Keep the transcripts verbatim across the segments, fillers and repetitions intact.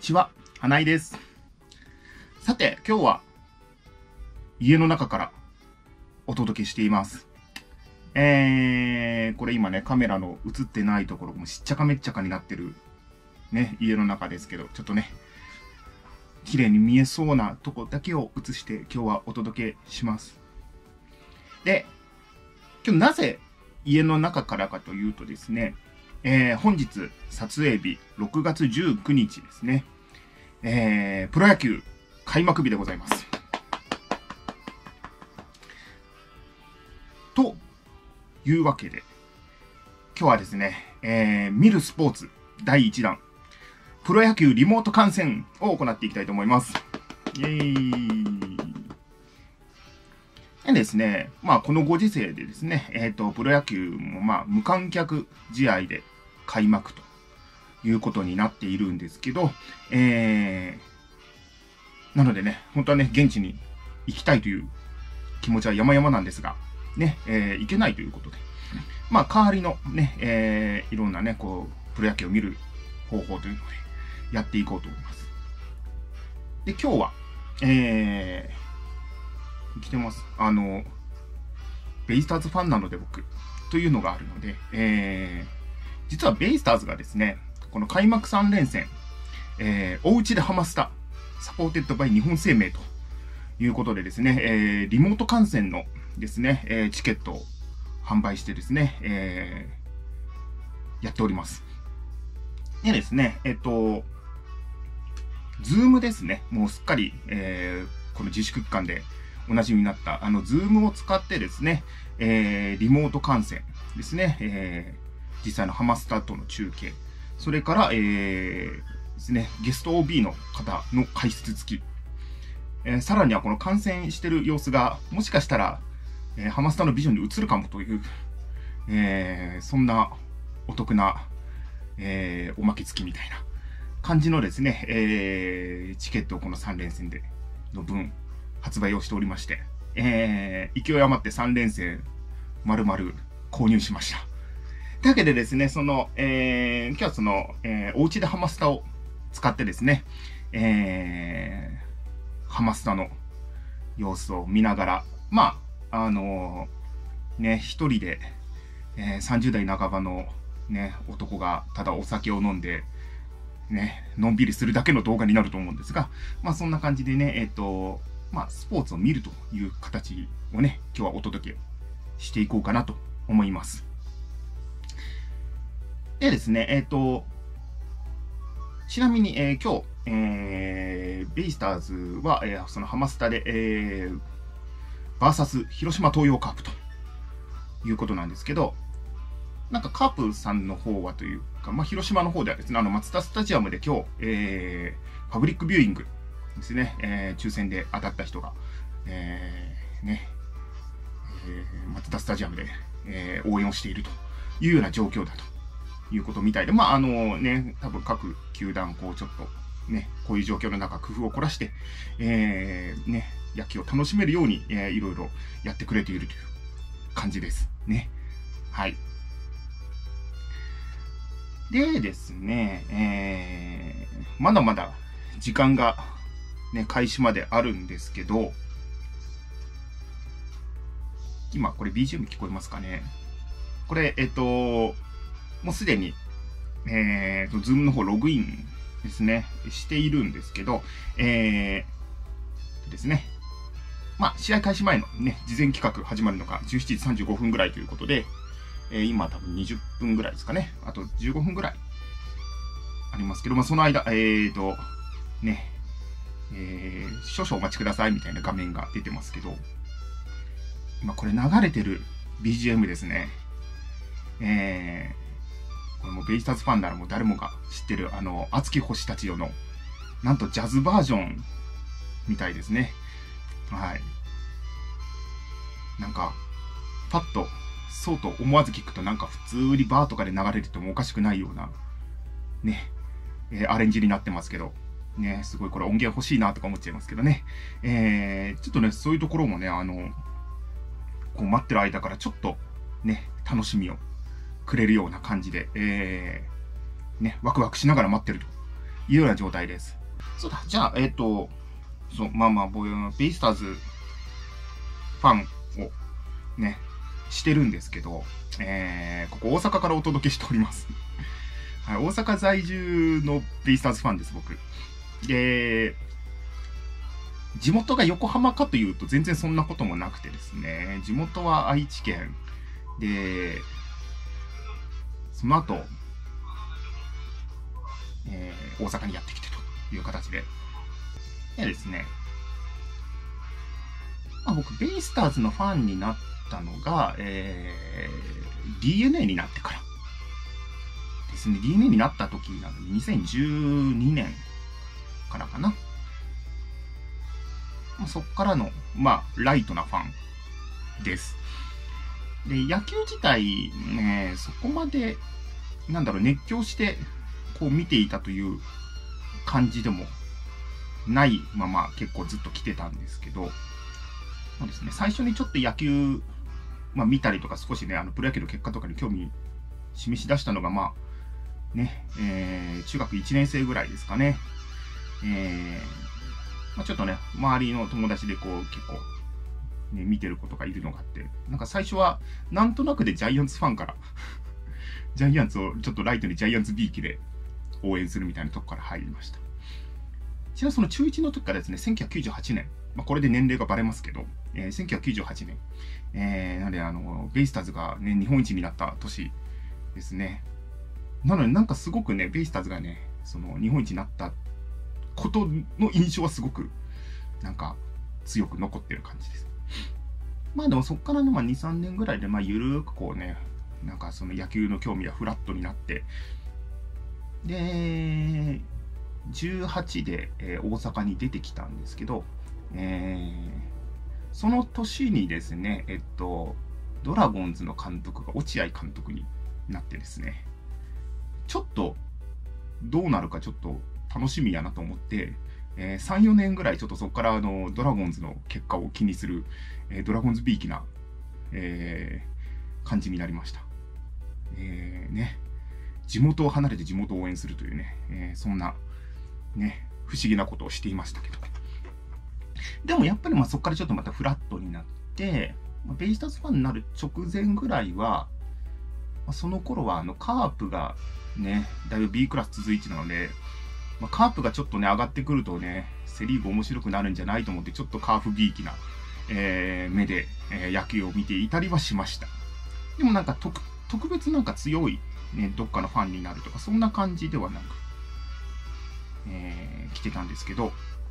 ちは、花井です。さて、今日は家の中からお届けしています。えー、これ今ね、カメラの映ってないところもしっちゃかめっちゃかになってるね、家の中ですけど、ちょっとね、綺麗に見えそうなとこだけを映して今日はお届けします。で、今日なぜ家の中からかというとですね、えー、本日撮影日ろくがつじゅうくにちですね、えー、プロ野球開幕日でございます。というわけで、今日はですね、えー、見るスポーツだいいちだん、プロ野球リモート観戦を行っていきたいと思います。イェーイ。でですね、まあこのご時世でですね、えっと、プロ野球もまあ無観客試合で開幕ということになっているんですけど、えー、なのでね、本当はね、現地に行きたいという気持ちは山々なんですが、ね、えー、行けないということで、まあ代わりのね、えー、いろんなね、こう、プロ野球を見る方法というのでやっていこうと思います。で、今日は、えー、来てます。あの、ベイスターズファンなので僕、というのがあるので、えー、実はベイスターズがですね、この開幕さんれんせん、えー、おうちでハマスタ、サポーテッドバイ日本生命ということでですね、えー、リモート観戦のですね、えー、チケットを販売してですね、えー、やっております。でですね、えっと、ズームですね、もうすっかり、えー、この自粛期間でおなじみになった、あの、ズームを使ってですね、えー、リモート観戦ですね、えー、実際のハマスタとの中継、それから、えー、ですね、ゲスト オービー の方の解説付き、えー、さらにはこの観戦してる様子が、もしかしたら、えー、ハマスタのビジョンに映るかもという、えー、そんなお得な、えー、おまけ付きみたいな感じのですね、えー、チケットをこのさんれんせんでの分発売をしておりまして、えー、勢い余ってさんれんせん丸々購入しました。というわけでですね、その、えー、今日はその、えー、おうちでハマスタを使ってですね、えー、ハマスタの様子を見ながら、まあ、あのー、ね、一人で、えー、さんじゅうだいなかばのね、男がただお酒を飲んで、ね、のんびりするだけの動画になると思うんですが、まあそんな感じでね、えっと、まあスポーツを見るという形をね、今日はお届けしていこうかなと思います。でですね、えっと、ちなみに、えー、今日、えー、ベイスターズは、えー、そのハマスタで、えー、バーサス広島東洋カープということなんですけど、なんかカープさんの方はというか、まあ、広島の方ではですね、あの、マツダスタジアムで今日、えー、パブリックビューイングですね、えー、抽選で当たった人が、えー、ね、えー、マツダスタジアムで、えー、応援をしているというような状況だということみたいで、まあ、あのね、多分各球団、こう、ちょっと、ね、こういう状況の中、工夫を凝らして、えー、ね、野球を楽しめるように、えー、いろいろやってくれているという感じですね。はい。でですね、えー、まだまだ時間が、ね、開始まであるんですけど、今これ ビージーエム 聞こえますかね。これ、えっと、もうすでに、えーと、Zoom の方ログインですね、しているんですけど、えー、ですね、まあ、試合開始前のね、事前企画始まるのがじゅうしちじさんじゅうごふんぐらいということで、えー、今多分にじゅっぷんぐらいですかね。あとじゅうごふんぐらいありますけど、まあ、その間、えーと、ね、えー、少々お待ちくださいみたいな画面が出てますけど、今これ流れてる ビージーエム ですね。えー、これもベイスターズファンならもう誰もが知ってる、あの、熱き星たちよの、なんとジャズバージョンみたいですね。はい。なんか、パッと、そうと思わず聞くとなんか普通にバーとかで流れててもおかしくないような、ね、えー、アレンジになってますけど、ね、すごいこれ音源欲しいなとか思っちゃいますけどね。えー、ちょっとね、そういうところもね、あの、こう待ってる間からちょっとね、楽しみをくれるような感じで、えー、ね、ワクワクしながら待ってるというような状態です。そうだ、じゃあ、えっ、ー、と、そう、まあまあ、僕、ベイスターズファンをね、してるんですけど、えー、ここ大阪からお届けしております。はい、大阪在住のベイスターズファンです、僕。で、地元が横浜かというと全然そんなこともなくてですね、地元は愛知県で、その後、えー、大阪にやってきてという形で。でですね、まあ、僕、ベイスターズのファンになったのが、えー、ディーエヌエー になってからですね。ディーエヌエー になった時なので、にせんじゅうにねんからかな。そっからの、まあ、ライトなファンです。で、野球自体、ね、そこまで、なんだろう、熱狂して、こう見ていたという感じでもないまま結構ずっと来てたんですけど、そうですね、最初にちょっと野球、まあ見たりとか少しね、あの、プロ野球の結果とかに興味示し出したのが、まあ、ね、えー、中学いちねん生ぐらいですかね。えー、まあ、ちょっとね、周りの友達でこう、結構、ね、見てる子とかいるのがあって、なんか最初は、なんとなくでジャイアンツファンから、ジャイアンツをちょっとライトにジャイアンツ ビー 期で応援するみたいなとこから入りました。ちなみにその中いちの時からですね、せんきゅうひゃくきゅうじゅうはちねん、まあ、これで年齢がバレますけど、えー、せんきゅうひゃくきゅうじゅうはちねん、えー、なんであの、ベイスターズがね、日本一になった年ですね。なのでなんかすごくね、ベイスターズがね、その日本一になったことの印象はすごく、なんか強く残ってる感じです。まあでもそっからね、まあに、さんねんぐらいで、まあゆるーくこうね、なんかその野球の興味はフラットになって、で、じゅうはちで、えー、大阪に出てきたんですけど、えー、その年にですね、えっと、ドラゴンズの監督が落合監督になってですね、ちょっとどうなるかちょっと楽しみやなと思って、えー、さん、よねんぐらいちょっとそこからあのドラゴンズの結果を気にする、えー、ドラゴンズびいきな、えー、感じになりました。えー、ね、地元を離れて地元を応援するというね、えー、そんなね、不思議なことをしていましたけど。でもやっぱりまあそこからちょっとまたフラットになって、ベイスターズファンになる直前ぐらいは、その頃はあのカープがね、だいぶ B クラス続いてたので、まあ、カープがちょっとね、上がってくるとね、セリーグ面白くなるんじゃないと思って、ちょっとカープ B 期な、えー、目で、えー、野球を見ていたりはしました。でもなんか特、特別なんか強い、ね、どっかのファンになるとか、そんな感じではなく、えー、来てたんですけど、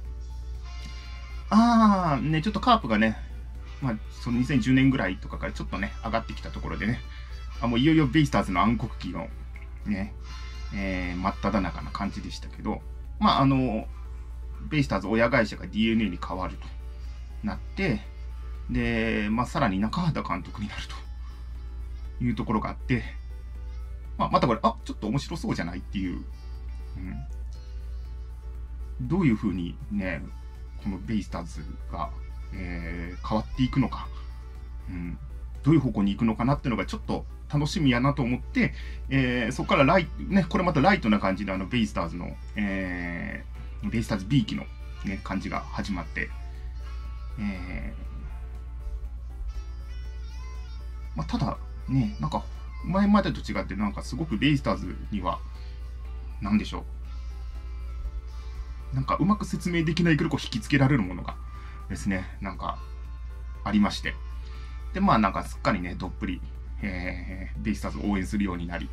あー、ね、ちょっとカープがね、まあ、そのにせんじゅうねんぐらいとかからちょっとね、上がってきたところでね、あ、もういよいよベイスターズの暗黒期の、ね、えー、真っ只中な感じでしたけど、まあ、あの、ベイスターズ親会社が ディーエヌエー に変わるとなって、で、まあ、さらに中畑監督になるというところがあって、まあ、またこれ、あ、ちょっと面白そうじゃないっていう、うん、どういう風にね、このベイスターズが、えー、変わっていくのか、うん、どういう方向に行くのかなっていうのがちょっと楽しみやなと思って、えー、そこからライト、ね、これまたライトな感じであのベイスターズの、えー、ベイスターズ ビー 期の、ね、感じが始まって、えーまあ、ただね、なんか前までと違ってなんかすごくベイスターズには何でしょう、なんかうまく説明できないけどこう引きつけられるものがですね、なんかありまして、でまあなんかすっかりねどっぷり、えー、ベイスターズを応援するようになり、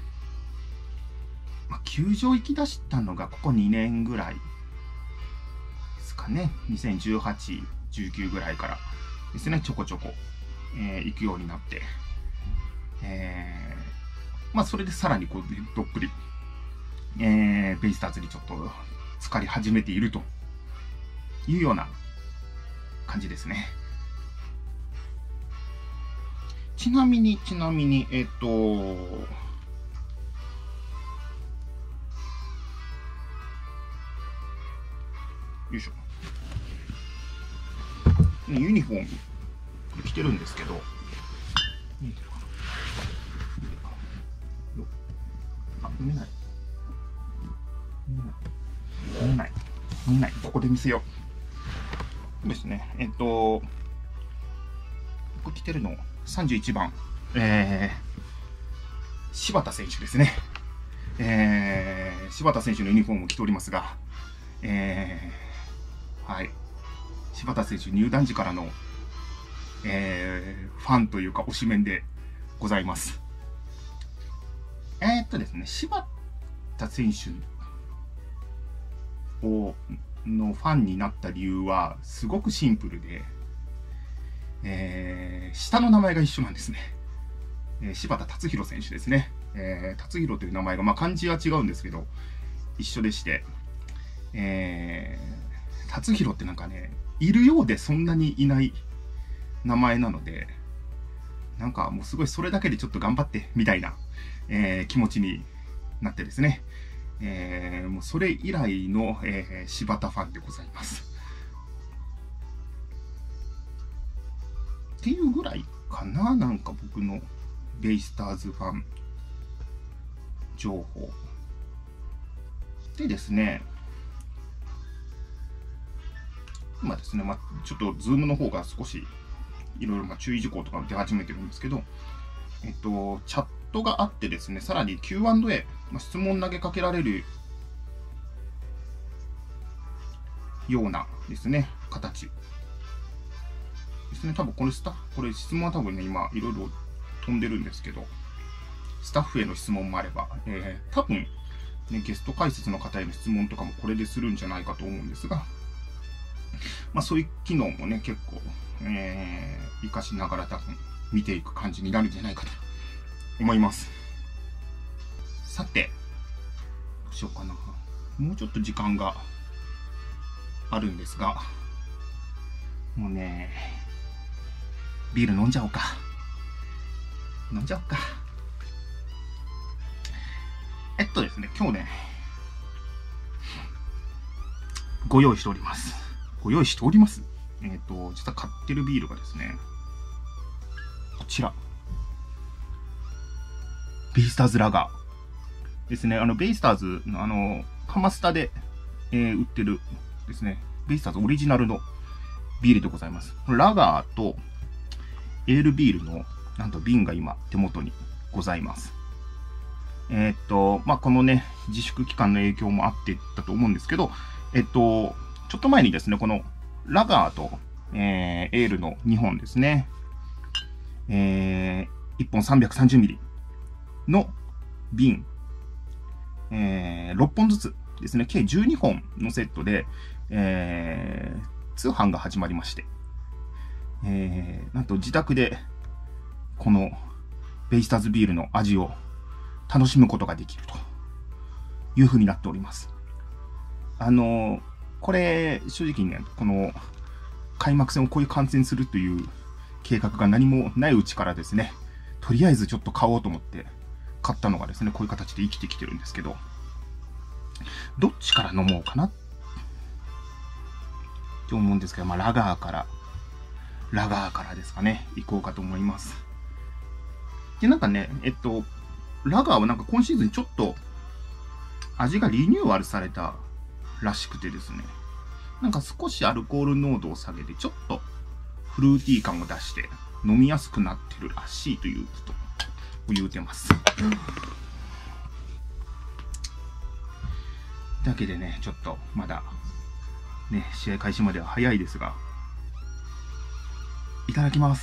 まあ、球場行き出したのがここにねんぐらいですかね。にせんじゅうはち、じゅうきゅうぐらいからですね、ちょこちょこ、えー、行くようになって、えー、まあそれでさらにこうどっぷり、えー、ベイスターズにちょっと浸かり始めているというような感じですね。ちなみに、ちなみに、えっと、よいしょ。ユニフォーム着てるんですけど、見えてるかな？あ、見えない。見えない。 見えない。ここで見せよう。ですね。えっと、僕着てるの、さんじゅういちばん、えー、柴田選手ですね。えー、柴田選手のユニフォームを着ておりますが、えー、はい。柴田選手入団時からの、えー、ファンというか推しメンでございます。えー、っとですね、柴田選手をのファンになった理由はすごくシンプルで、えー、下の名前が一緒なんですね。えー、柴田達弘選手ですね。えー、達弘という名前が、まあ、漢字は違うんですけど一緒でして、えー、達弘ってなんかね、いるようでそんなにいない名前なので、なんかもうすごいそれだけでちょっと頑張ってみたいな、えー、気持ちになってですね、えー、もうそれ以来の、えー、柴田ファンでございます。っていうぐらいかな、なんか僕のベイスターズファン情報。でですね、今ですね、まあ、ちょっとズームの方が少しいろいろまあ注意事項とか出始めてるんですけど、えっと、チャットがあってですね、さらに キューアンドエー、まあ、質問投げかけられるようなですね、形ですね。多分これスタッフ、これ質問は多分ね、今いろいろ飛んでるんですけど、スタッフへの質問もあれば、えー、多分、ね、ゲスト解説の方への質問とかもこれでするんじゃないかと思うんですが、まあそういう機能もね、結構、えー、活かしながら多分見ていく感じになるんじゃないかと思います。さて、どうしようかな。もうちょっと時間があるんですが、もうね、ビール飲んじゃおうか。飲んじゃおうか。えっとですね、今日ね、ご用意しております。ご用意しております。えっと、実は買ってるビールがですね、こちら。ベイスターズラガーですね。あの、ベイスターズのあの、ハマスタで、えー、売ってるですね、ベイスターズオリジナルのビールでございます。ラガーとエールビールの、なんと瓶が今手元にございます。えー、っと、まあ、このね、自粛期間の影響もあってだと思うんですけど、えっと、ちょっと前にですね、このラガーと、えー、エールのにほんですね、えー、いっぽん さんびゃくさんじゅうミリ の瓶、えー、ろっぽんずつですね、計じゅうにほんのセットで、えー、通販が始まりまして、えー、なんと自宅でこのベイスターズビールの味を楽しむことができるという風になっております。あのー、これ正直ね、この開幕戦をこういう観戦するという計画が何もないうちからですね、とりあえずちょっと買おうと思って買ったのがですね、こういう形で生きてきてるんですけど、どっちから飲もうかなって思うんですけど、まあラガーからラガーからですかね、行こうかと思います。で、なんかね、えっとラガーはなんか今シーズンちょっと味がリニューアルされたらしくてですね、なんか少しアルコール濃度を下げてちょっとフルーティー感を出して飲みやすくなってるらしいということを言うてます。だけでね、ちょっとまだね、試合開始までは早いですが、いただきます。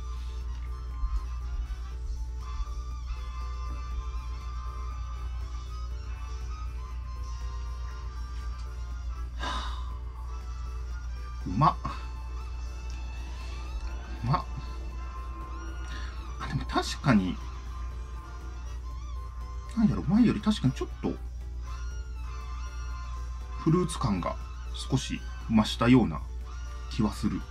うまっ。うまっ。あ、でも確かに、なんやろ、前より確かにちょっと、フルーツ感が少し増したような気はする。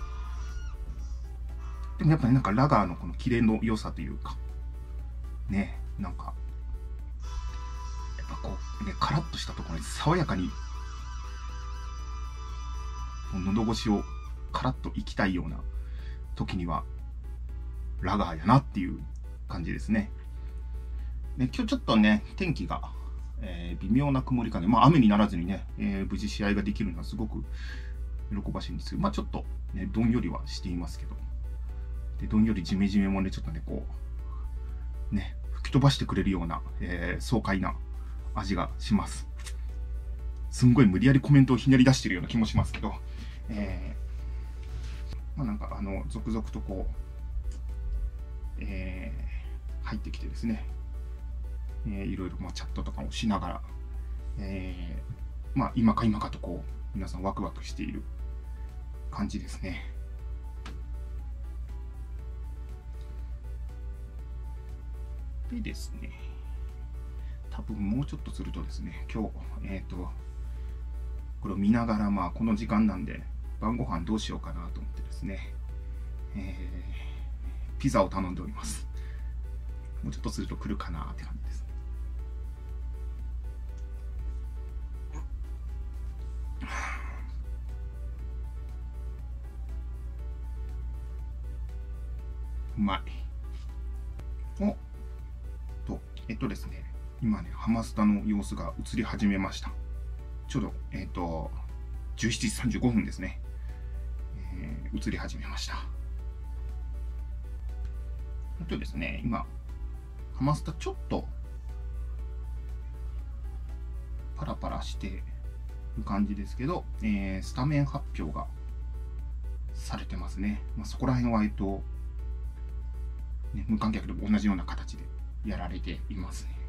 でもやっぱりなんかラガーのこのキレの良さというか、ね、なんか、やっぱこう、ね、カラッとしたところに爽やかに、喉越しをカラッといきたいような時には、ラガーやなっていう感じですね。ね、今日ちょっとね、天気が、 えー、微妙な曇り加減、まあ、雨にならずにね、えー、無事試合ができるのはすごく喜ばしいんですけど、まあ、ちょっと、ね、どんよりはしていますけど、でどんよりじめじめもね、ちょっとね、こう、ね、吹き飛ばしてくれるような、えー、爽快な味がします。すんごい無理やりコメントをひねり出してるような気もしますけど、えー、まあ、なんか、あの、続々とこう、えー、入ってきてですね、えー、いろいろ、まあ、チャットとかをしながら、えー、まあ、今か今かとこう、皆さんワクワクしている感じですね。でですね、多分もうちょっとするとですね、今日、えっと、これを見ながら、まあ、この時間なんで、晩ご飯どうしようかなと思ってですね、えー、ピザを頼んでおります。もうちょっとすると来るかなって感じです。うまい。おと、えっとですね、今ね、ハマスタの様子が映り始めました。ちょうど、えっと、じゅうしちじさんじゅうごふんですね。えー、映り始めました。えっとですね、今、ハマスタちょっと、パラパラしてる感じですけど、えー、スタメン発表がされてますね。まあ、そこら辺は、えっと、ね、無観客でも同じような形でやられていますね。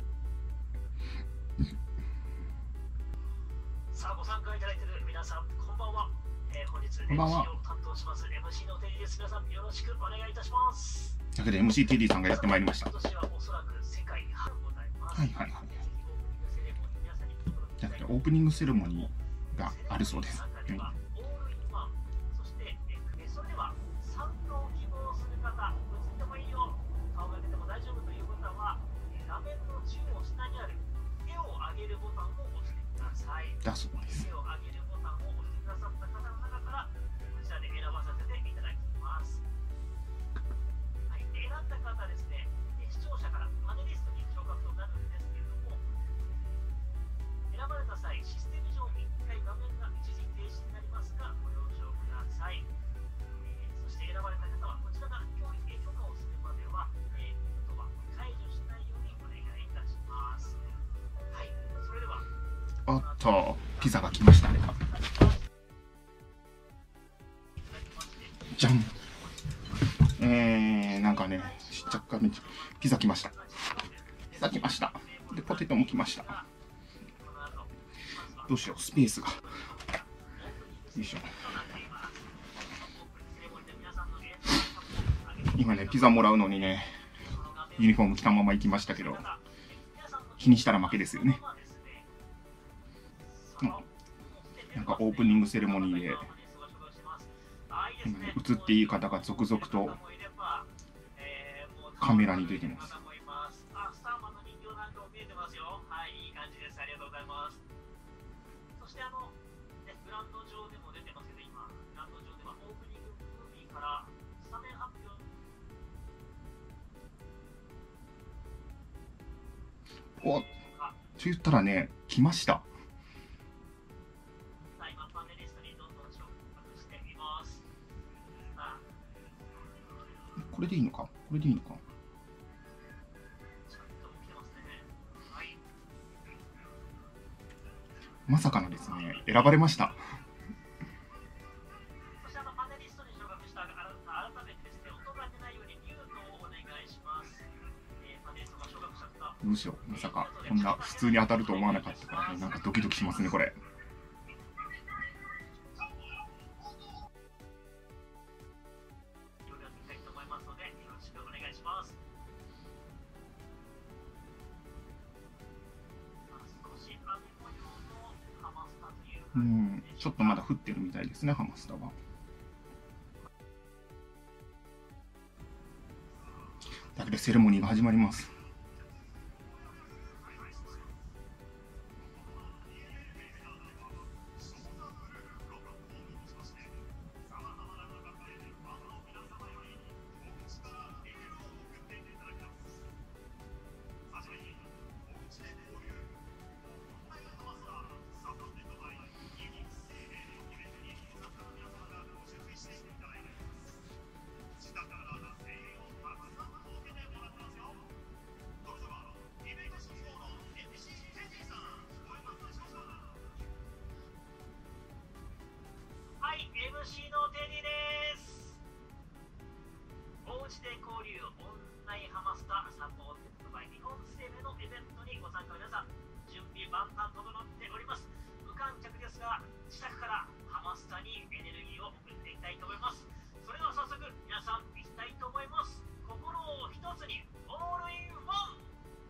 さあ、ご参加いただいている皆さん、こんばんは。えー、本日 エムシー を担当します エムシー のテリーです。皆さん、よろしくお願いいたします。 というわけで エムシー ティーディー さんがやってまいりました。 今年はおそらく世界初ございます。 はいはいはい。だからオープニングセレモニーがあるそうです。うん、 そして、それでは参加を希望する方、映ってもいいよ、顔が出ても大丈夫という方は、画面の中央下にある手を上げるボタンを押してください。 だそうです。 手を上げるボタンを押してくださった方の中から、こちらで選ばさせていただきます。はい、選んだ方ですね、視聴者からパネリストに昇格となるんですけれども、選ばれた際、システム上いっかい画面が一時停止になりますが、ご了承ください。えー、そして選ばれた方は、こちらが教育許可をするまでは、えー、言葉解除しないようにお願いいたします。はい、それでは。 おっと、ピザが来ましたね。じゃん。えー、なんかね、若干ピザ来ました。ピザ来ました。で、ポテトも来ました。どうしよう、スペースが。よいしょ。今ね、ピザもらうのにね、ユニフォーム着たまま行きましたけど、日にしたら負けですよね。うん、なんかオープニングセレモニーで、今ね、映っていい方が続々とカメラに出てます。 そしてあの、ね、グランド上でも出てますけど、今、グランド上ではオープニングムービーからスタメン発表。 おっ、と言ったらね、来ました。 今、パネリストにどんどん昇格しています。 これでいいのかこれでいいのかまさかのですね、選ばれました。 そしてあのパネリストに昇格した改めてですね、音が出ないようにミュートをお願いします。えー、パネリストが昇格しちゃった。 どうしよう、まさかこんな普通に当たると思わなかったから、ね、なんかドキドキしますね、これ。うん、ちょっとまだ降ってるみたいですね、ハマスタは。だけどセレモニーが始まります。 万端整っております。無観客ですが、自宅からハマスタにエネルギーを送っていきたいと思います。それでは早速、皆さん行きたいと思います。心を一つに、オールインワン。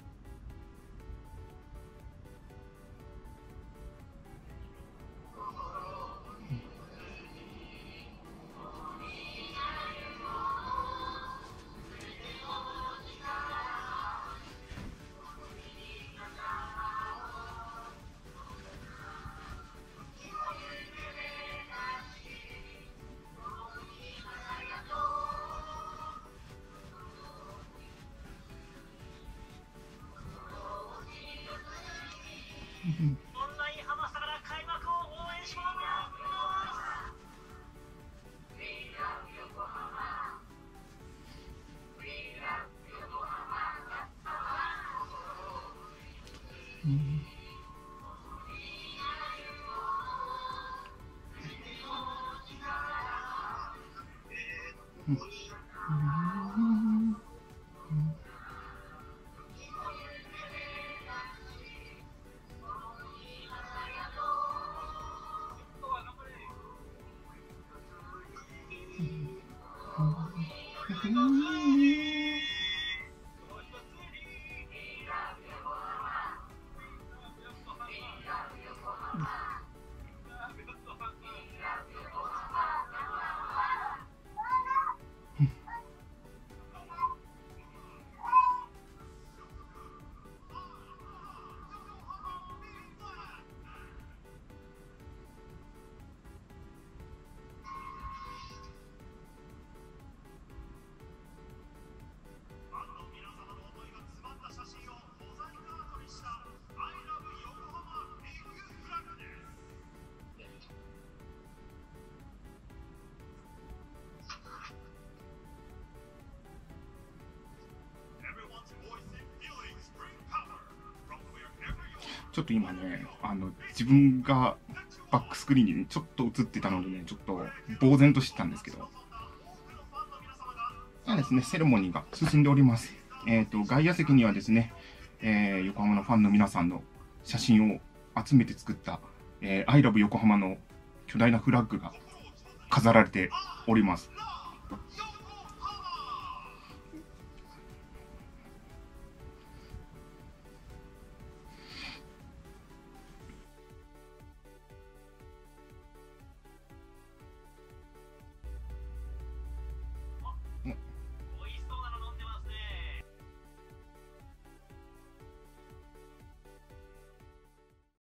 オンラインハマスタから開幕を応援します。 ちょっと今ね、あの、自分がバックスクリーンに、ね、ちょっと映ってたのでね、ちょっと呆然としてたんですけど、今ですね、セレモニーが進んでおります。えっと、外野席にはですね、えー、横浜のファンの皆さんの写真を集めて作った、えー、I love 横浜の巨大なフラッグが飾られております。